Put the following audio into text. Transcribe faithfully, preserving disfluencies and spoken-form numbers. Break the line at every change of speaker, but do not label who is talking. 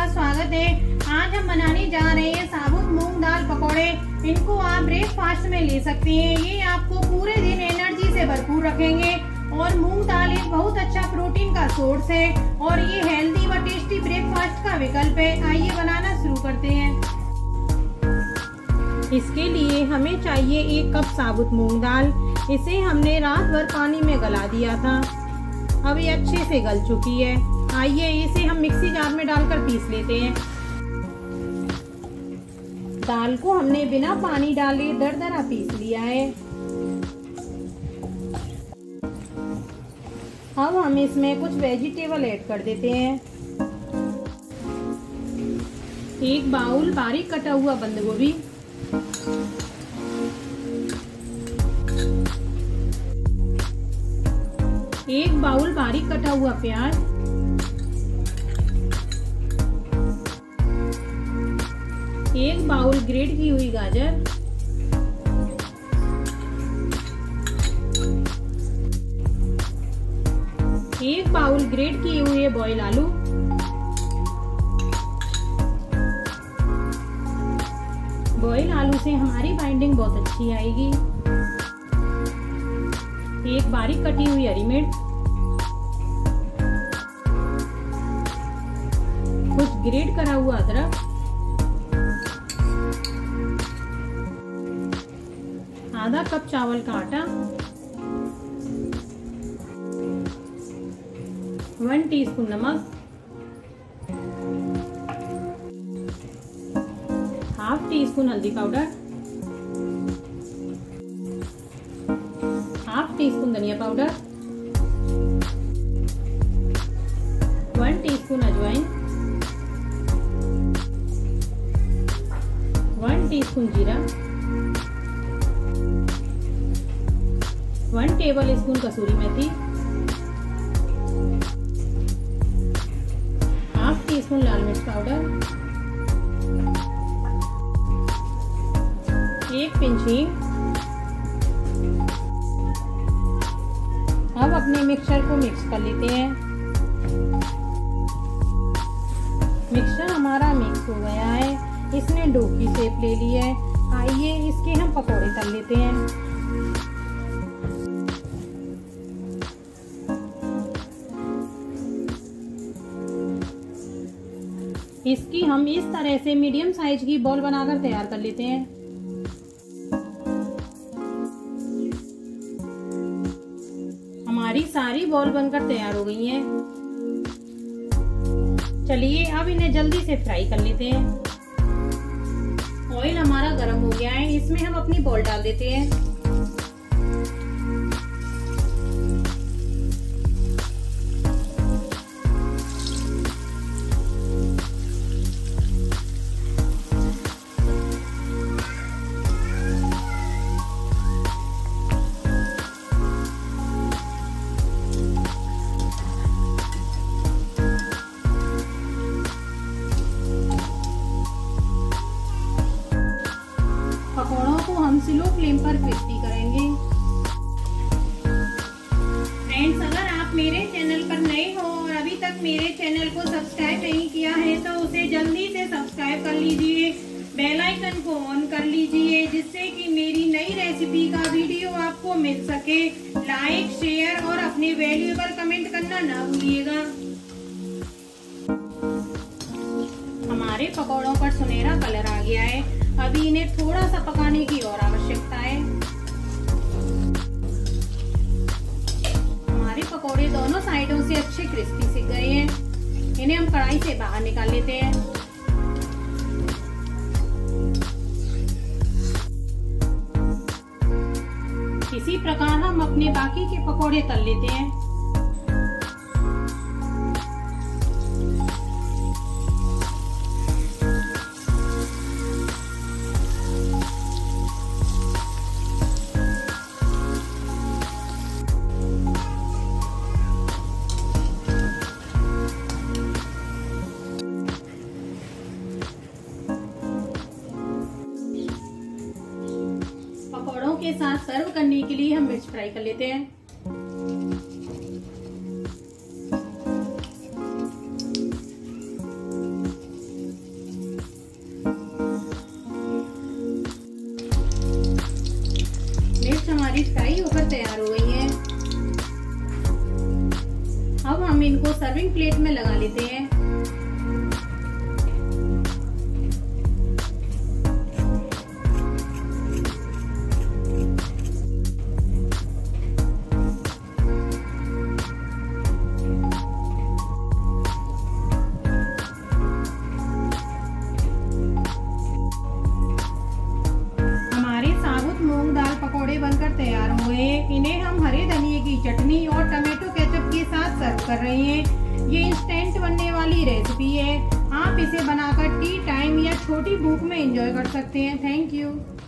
आपका स्वागत है। आज हम बनाने जा रहे हैं साबुत मूंग दाल पकौड़े। इनको आप ब्रेकफास्ट में ले सकते हैं। ये आपको पूरे दिन एनर्जी से भरपूर रखेंगे और मूंग दाल एक बहुत अच्छा प्रोटीन का सोर्स है और ये हेल्दी व टेस्टी ब्रेकफास्ट का विकल्प है। आइए बनाना शुरू करते हैं। इसके लिए हमें चाहिए एक कप साबुत मूंग दाल। इसे हमने रात भर पानी में गला दिया था। अब ये अच्छे से गल चुकी है। आइए इसे हम मिक्सी जार में डालकर पीस लेते हैं। दाल को हमने बिना पानी डाले दरदरा पीस लिया है। अब हम इसमें कुछ वेजिटेबल ऐड कर देते हैं। एक बाउल बारीक कटा हुआ बंद गोभी, एक बाउल बारीक कटा हुआ प्याज, एक बाउल ग्रेट की हुई गाजर, एक बाउल ग्रेट किए हुए बॉयल आलू, बॉयल आलू से हमारी बाइंडिंग बहुत अच्छी आएगी। एक बारीक कटी हुई हरी मिर्च, कुछ ग्रेट करा हुआ अदरक, आधा कप चावल का आटा, वन टीस्पून नमक, हाफ टी स्पून हल्दी पाउडर, हाफ टी स्पून धनिया पाउडर, वन टीस्पून अजवाइन, वन टीस्पून जीरा, वन टेबल स्पून कसूरी मेथी, हाफ टी स्पून लाल मिर्च पाउडर, एक पिंच हींग। अब अपने मिक्सचर को मिक्स कर लेते हैं। मिक्सचर हमारा मिक्स हो गया है। इसने डो की शेप ले ली है। आइए इसके हम पकौड़े तल लेते हैं। इसकी हम इस तरह से मीडियम साइज की बॉल बनाकर तैयार कर लेते हैं। हमारी सारी बॉल बनकर तैयार हो गई हैं। चलिए अब इन्हें जल्दी से फ्राई कर लेते हैं। ऑयल हमारा गर्म हो गया है। इसमें हम अपनी बॉल डाल देते हैं। पकौड़ों को हम स्लो फ्लेम पर क्रिस्पी करेंगे। फ्रेंड्स, अगर आप मेरे चैनल पर नए हो और अभी तक मेरे चैनल को सब्सक्राइब नहीं किया है तो उसे जल्दी से सब्सक्राइब कर लीजिए। बेल आइकन को ऑन कर लीजिए जिससे कि मेरी नई रेसिपी का वीडियो आपको मिल सके। लाइक, शेयर और अपने वैल्यूएबल कमेंट करना ना भूलिएगा। हमारे पकौड़ों पर सुनहरा कलर आ गया है। अभी इन्हें थोड़ा सा पकाने की और आवश्यकता है। हमारे पकौड़े दोनों साइडों से अच्छे क्रिस्पी सिक गए हैं। इन्हें हम कढ़ाई से बाहर निकाल लेते हैं। इसी प्रकार हम अपने बाकी के पकौड़े तल लेते हैं। के साथ सर्व करने के लिए हम मिर्च फ्राई कर लेते हैं। फ्राई होकर तैयार हो गई हैं। अब हम इनको सर्विंग प्लेट में लगा लेते हैं। मूंग दाल पकौड़े बनकर तैयार हुए। इन्हें हम हरे धनिए की चटनी और टमाटो केचप के साथ सर्व कर रहे हैं। ये इंस्टेंट बनने वाली रेसिपी है। आप इसे बनाकर टी टाइम या छोटी भूख में एंजॉय कर सकते हैं। Thank you.